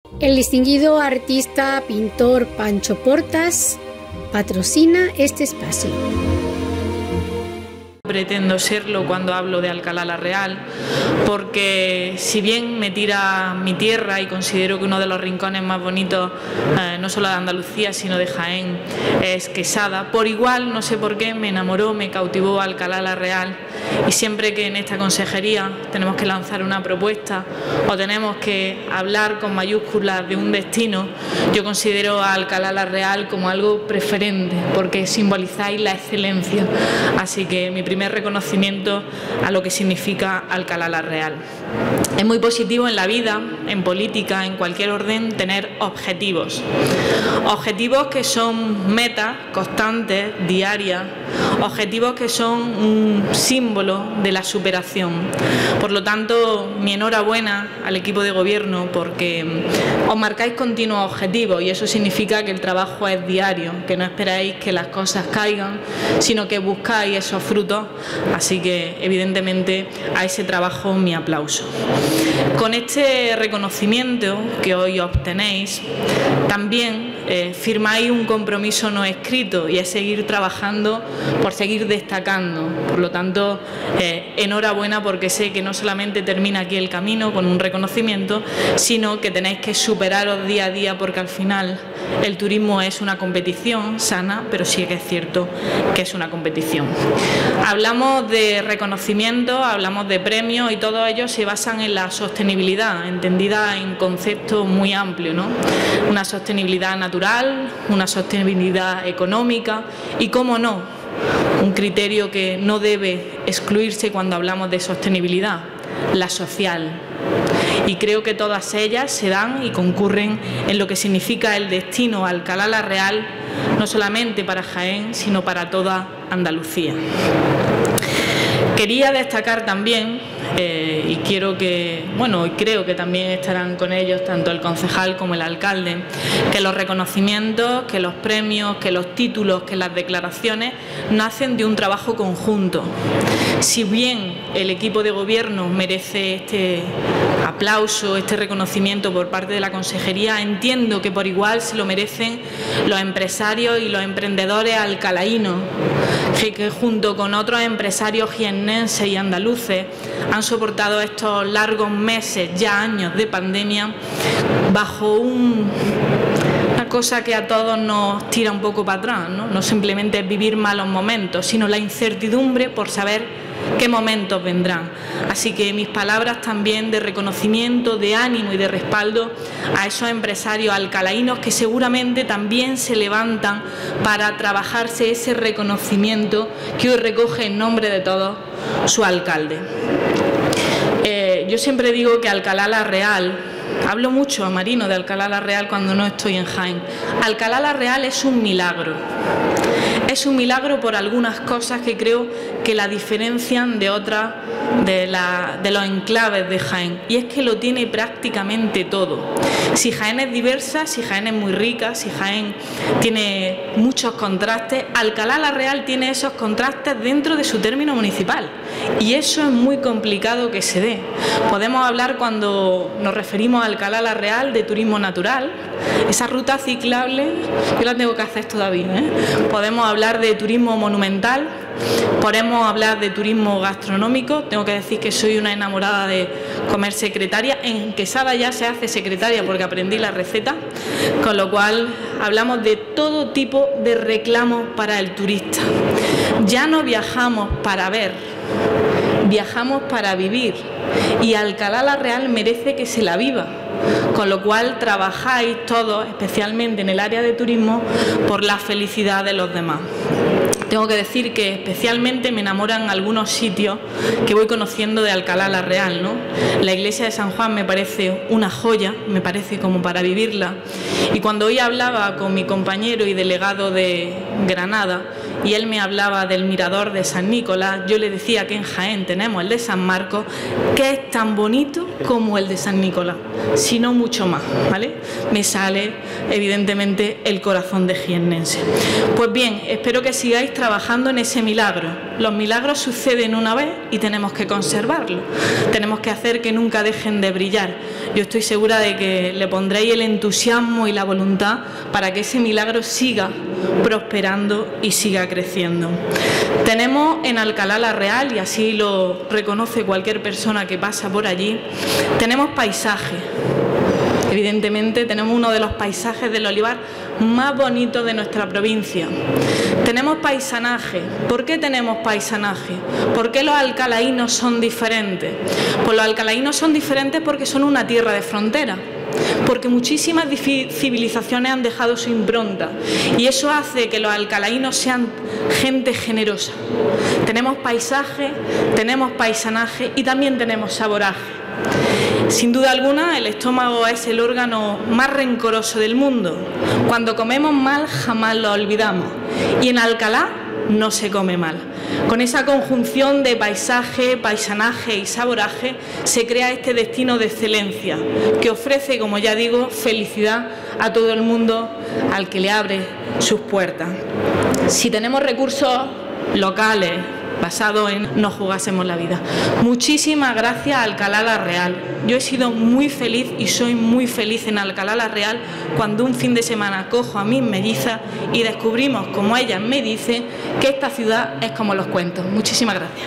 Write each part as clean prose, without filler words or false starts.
El distinguido artista pintor Pancho Portas patrocina este espacio. Pretendo serlo cuando hablo de Alcalá la Real, porque si bien me tira mi tierra y considero que uno de los rincones más bonitos, no solo de Andalucía, sino de Jaén, es Quesada, por igual, no sé por qué, me enamoró, me cautivó Alcalá la Real, y siempre que en esta consejería tenemos que lanzar una propuesta o tenemos que hablar con mayúsculas de un destino, yo considero a Alcalá la Real como algo preferente, porque simbolizáis la excelencia. Así que mi primer reconocimiento a lo que significa Alcalá la Real. Es muy positivo en la vida, en política, en cualquier orden, tener objetivos. Objetivos que son metas constantes, diarias, objetivos que son un símbolo de la superación. Por lo tanto, mi enhorabuena al equipo de gobierno, porque os marcáis continuos objetivos y eso significa que el trabajo es diario, que no esperáis que las cosas caigan, sino que buscáis esos frutos. Así que, evidentemente, a ese trabajo mi aplauso. Con este reconocimiento que hoy obtenéis, también firmáis un compromiso no escrito, y es seguir trabajando por seguir destacando. Por lo tanto, enhorabuena, porque sé que no solamente termina aquí el camino con un reconocimiento, sino que tenéis que superaros día a día, porque al final el turismo es una competición sana, pero sí que es cierto que es una competición. Hablamos de reconocimiento, hablamos de premios, y todos ellos se basan en la sostenibilidad, entendida en conceptos muy amplios, ¿no? Una sostenibilidad natural, una sostenibilidad económica y, cómo no, un criterio que no debe excluirse cuando hablamos de sostenibilidad, la social. Y creo que todas ellas se dan y concurren en lo que significa el destino Alcalá la Real, no solamente para Jaén, sino para toda Andalucía. Quería destacar también, y creo que también estarán con ellos tanto el concejal como el alcalde, que los reconocimientos, que los premios, que los títulos, que las declaraciones nacen de un trabajo conjunto. Si bien el equipo de gobierno merece este aplauso, este reconocimiento por parte de la consejería, entiendo que por igual se lo merecen los empresarios y los emprendedores alcalaínos, que junto con otros empresarios jiennenses y andaluces han soportado estos largos meses, ya años de pandemia, bajo una cosa que a todos nos tira un poco para atrás, ¿no? No simplemente es vivir malos momentos, sino la incertidumbre por saber qué momentos vendrán. Así que mis palabras también de reconocimiento, de ánimo y de respaldo a esos empresarios alcalaínos que seguramente también se levantan para trabajarse ese reconocimiento que hoy recoge en nombre de todos su alcalde. Yo siempre digo que Alcalá la Real, hablo mucho a Marino de Alcalá la Real cuando no estoy en Jaén, Alcalá la Real es un milagro. Es un milagro por algunas cosas que creo que la diferencian de otras de los enclaves de Jaén, y es que lo tiene prácticamente todo. Si Jaén es diversa, si Jaén es muy rica, si Jaén tiene muchos contrastes, Alcalá la Real tiene esos contrastes dentro de su término municipal, y eso es muy complicado que se dé. Podemos hablar, cuando nos referimos a Alcalá la Real, de turismo natural, esa ruta ciclable, yo la tengo que hacer todavía, Podemos hablar de turismo monumental, podemos hablar de turismo gastronómico. Tengo que decir que soy una enamorada de comer secretaria. En Quesada ya se hace secretaria porque aprendí la receta, con lo cual hablamos de todo tipo de reclamos para el turista. Ya no viajamos para ver, viajamos para vivir, y Alcalá la Real merece que se la viva. Con lo cual trabajáis todos, especialmente en el área de turismo, por la felicidad de los demás. Tengo que decir que especialmente me enamoran algunos sitios que voy conociendo de Alcalá la Real, ¿no? La iglesia de San Juan me parece una joya, me parece como para vivirla. Y cuando hoy hablaba con mi compañero y delegado de Granada, y él me hablaba del mirador de San Nicolás, yo le decía que en Jaén tenemos el de San Marcos, que es tan bonito como el de San Nicolás, si no mucho más, ¿vale? Me sale evidentemente el corazón de jiennense. Pues bien, espero que sigáis trabajando en ese milagro. Los milagros suceden una vez y tenemos que conservarlos, tenemos que hacer que nunca dejen de brillar. Yo estoy segura de que le pondréis el entusiasmo y la voluntad para que ese milagro siga prosperando y siga creciendo. Tenemos en Alcalá la Real, y así lo reconoce cualquier persona que pasa por allí, tenemos paisaje. Evidentemente tenemos uno de los paisajes del olivar más bonitos de nuestra provincia. Tenemos paisanaje. ¿Por qué tenemos paisanaje? ¿Por qué los alcalaínos son diferentes? Pues los alcalaínos son diferentes porque son una tierra de frontera, porque muchísimas civilizaciones han dejado su impronta y eso hace que los alcalaínos sean gente generosa. Tenemos paisaje, tenemos paisanaje y también tenemos saboraje. Sin duda alguna, el estómago es el órgano más rencoroso del mundo. Cuando comemos mal, jamás lo olvidamos. Y en Alcalá no se come mal. Con esa conjunción de paisaje, paisanaje y saboraje se crea este destino de excelencia que ofrece, como ya digo, felicidad a todo el mundo al que le abre sus puertas. Si tenemos recursos locales basado en no jugásemos la vida. Muchísimas gracias a Alcalá la Real. Yo he sido muy feliz y soy muy feliz en Alcalá la Real cuando un fin de semana cojo a mis mellizas y descubrimos, como ellas me dicen, que esta ciudad es como los cuentos. Muchísimas gracias.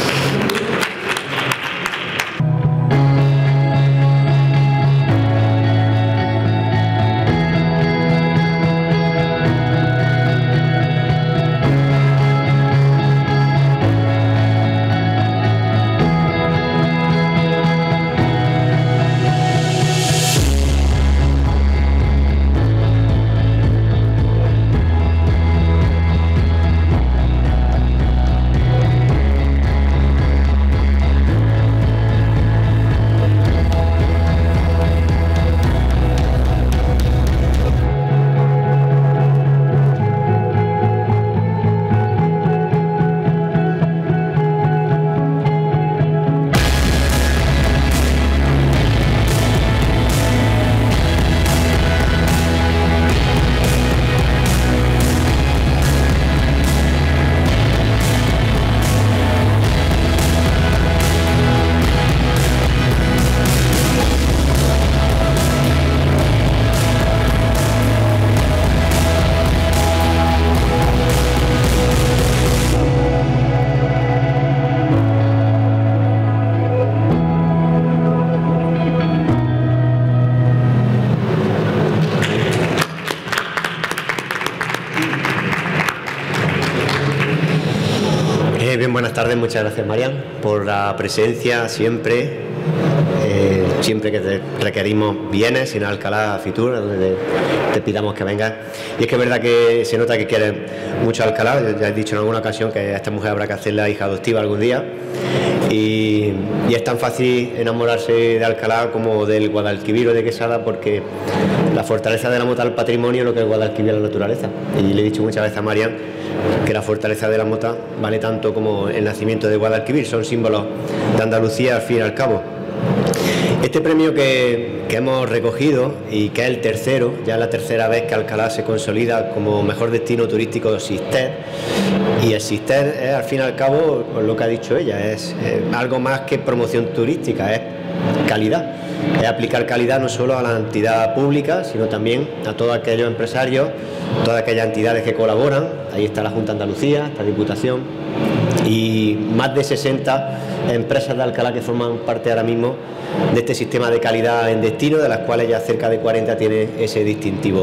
Buenas tardes, muchas gracias Marian por la presencia siempre, siempre que te requerimos vienes, en Alcalá Fitur, donde te pidamos que vengas. Y es que es verdad que se nota que quieres mucho Alcalá. Ya he dicho en alguna ocasión que a esta mujer habrá que hacerla hija adoptiva algún día. Y es tan fácil enamorarse de Alcalá como del Guadalquivir o de Quesada, porque la fortaleza de la mota al patrimonio es lo que el Guadalquivir a la naturaleza. Y le he dicho muchas veces a Marian que la fortaleza de la mota vale tanto como el nacimiento de Guadalquivir, son símbolos de Andalucía al fin y al cabo. Este premio que hemos recogido y que es el tercero, ya es la tercera vez que Alcalá se consolida como mejor destino turístico SISTER, y el SISTER es al fin y al cabo lo que ha dicho ella, es algo más que promoción turística, es calidad, es aplicar calidad no solo a la entidad pública, sino también a todos aquellos empresarios, todas aquellas entidades que colaboran. Ahí está la Junta de Andalucía, esta Diputación y más de 60 empresas de Alcalá que forman parte ahora mismo de este sistema de calidad en destino, de las cuales ya cerca de 40 tiene ese distintivo.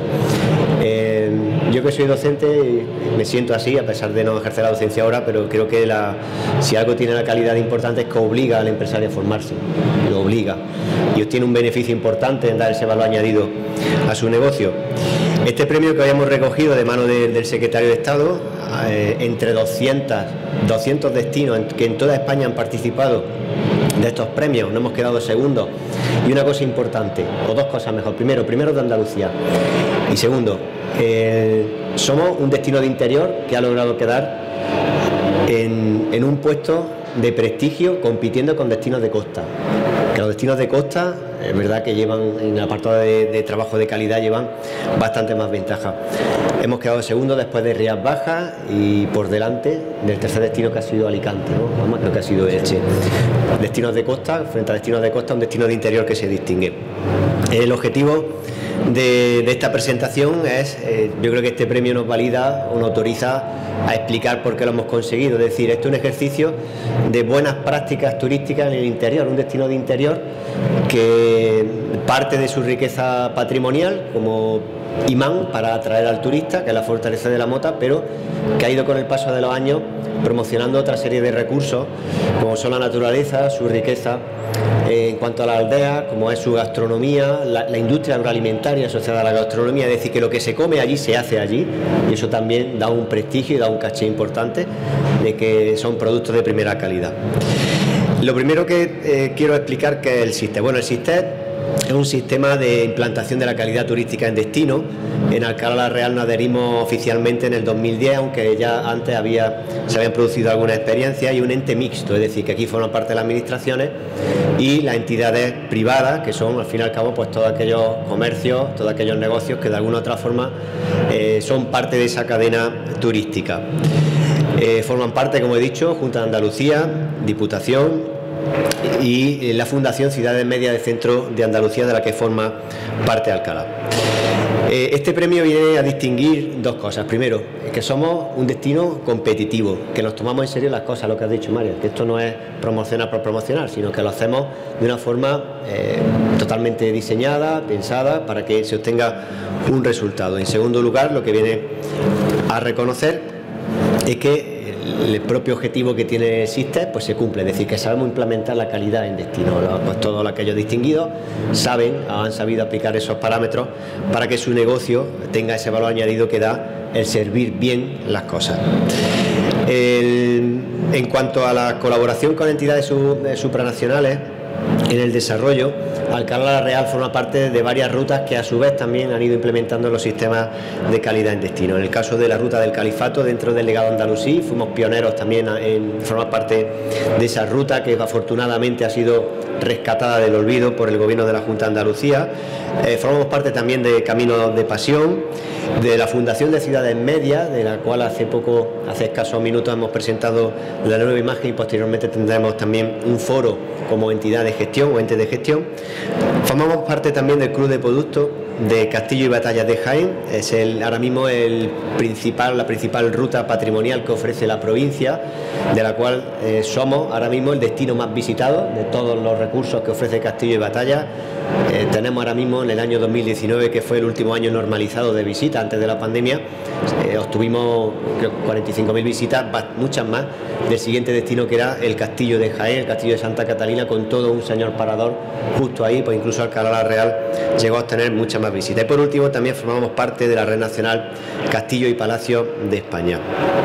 Yo que soy docente me siento así, a pesar de no ejercer la docencia ahora, pero creo que si algo tiene la calidad importante es que obliga al empresario a formarse, lo obliga y obtiene un beneficio importante en dar ese valor añadido a su negocio. Este premio que hoy hemos recogido de mano del secretario de Estado, entre 200 destinos que en toda España han participado estos premios, no hemos quedado segundos. Y una cosa importante, o dos cosas mejor: primero de Andalucía, y segundo, somos un destino de interior que ha logrado quedar en un puesto de prestigio compitiendo con destinos de costa. Que los destinos de costa, es verdad que llevan, en el apartado de trabajo de calidad, llevan bastante más ventaja. Hemos quedado segundo después de Rías Bajas y por delante del tercer destino, que ha sido Alicante, ¿no? Además, creo que ha sido Elche. Destinos de costa, frente a destinos de costa, un destino de interior que se distingue. El objetivo de esta presentación es, yo creo que este premio nos valida o nos autoriza a explicar por qué lo hemos conseguido. Es decir, esto es un ejercicio de buenas prácticas turísticas en el interior, un destino de interior que parte de su riqueza patrimonial como imán para atraer al turista, que es la fortaleza de la Mota, pero que ha ido con el paso de los años promocionando otra serie de recursos, como son la naturaleza, su riqueza en cuanto a la aldea, como es su gastronomía, la industria agroalimentaria asociada a la gastronomía. Es decir, que lo que se come allí se hace allí, y eso también da un prestigio y da un caché importante de que son productos de primera calidad. Lo primero que quiero explicar que es el SISTEP. Bueno, el SISTEP es un sistema de implantación de la calidad turística en destino. En Alcalá la Real nos adherimos oficialmente en el 2010, aunque ya antes se habían producido algunas experiencias, y un ente mixto, es decir, que aquí forman parte de las administraciones y las entidades privadas, que son al fin y al cabo pues todos aquellos comercios, todos aquellos negocios que de alguna u otra forma son parte de esa cadena turística. Forman parte, como he dicho, Junta de Andalucía, Diputación y la Fundación Ciudades Medias del Centro de Andalucía, de la que forma parte Alcalá. Este premio viene a distinguir dos cosas. Primero, que somos un destino competitivo, que nos tomamos en serio las cosas, lo que has dicho, Mario, que esto no es promocionar por promocionar, sino que lo hacemos de una forma totalmente diseñada, pensada, para que se obtenga un resultado. En segundo lugar, lo que viene a reconocer es que el propio objetivo que tiene el SISTEP pues se cumple, es decir, que sabemos implementar la calidad en destino. Pues todos aquellos distinguidos han sabido aplicar esos parámetros para que su negocio tenga ese valor añadido que da el servir bien las cosas. En cuanto a la colaboración con entidades supranacionales en el desarrollo, Alcalá la Real forma parte de varias rutas que a su vez también han ido implementando los sistemas de calidad en destino. En el caso de la ruta del Califato, dentro del legado andalusí, fuimos pioneros también en formar parte de esa ruta, que afortunadamente ha sido rescatada del olvido por el Gobierno de la Junta de Andalucía. Formamos parte también de Caminos de Pasión, de la Fundación de Ciudades Medias, de la cual hace escasos minutos hemos presentado la nueva imagen, y posteriormente tendremos también un foro como entidad de gestión o ente de gestión. Formamos parte también del Club de Productos de Castillo y Batallas de Jaén. Es ahora mismo la principal ruta patrimonial que ofrece la provincia, de la cual somos ahora mismo el destino más visitado de todos los recursos que ofrece Castillo y Batallas. Tenemos ahora mismo, en el año 2019, que fue el último año normalizado de visitas antes de la pandemia, obtuvimos 45.000 visitas, muchas más del siguiente destino, que era el Castillo de Jaén, el Castillo de Santa Catalina, con todo un señor parador justo ahí. Pues incluso Alcalá la Real llegó a obtener muchas más visitas. Y por último, también formamos parte de la Red Nacional Castillo y Palacio de España.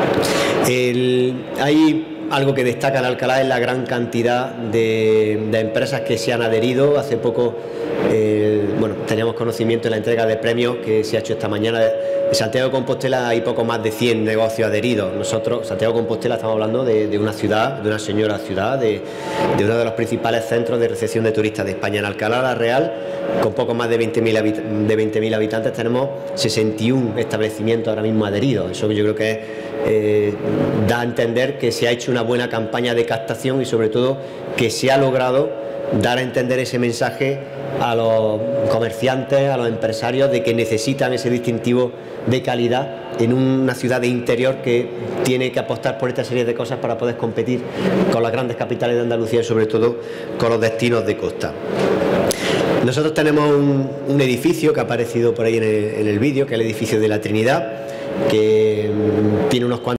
Hay algo que destaca en Alcalá, es la gran cantidad de empresas que se han adherido. Hace poco teníamos conocimiento de la entrega de premios que se ha hecho esta mañana. En Santiago de Compostela hay poco más de 100 negocios adheridos. Nosotros, Santiago de Compostela, estamos hablando de una ciudad, de una señora ciudad, de uno de los principales centros de recepción de turistas de España. En Alcalá la Real, con poco más de 20.000 habitantes, tenemos 61 establecimientos ahora mismo adheridos. Eso yo creo que da a entender que se ha hecho una buena campaña de captación, y sobre todo que se ha logrado dar a entender ese mensaje a los comerciantes, a los empresarios, de que necesitan ese distintivo de calidad en una ciudad de interior que tiene que apostar por esta serie de cosas para poder competir con las grandes capitales de Andalucía y sobre todo con los destinos de costa. Nosotros tenemos un edificio que ha aparecido por ahí en el vídeo, que es el edificio de la Trinidad, que tiene unos cuantos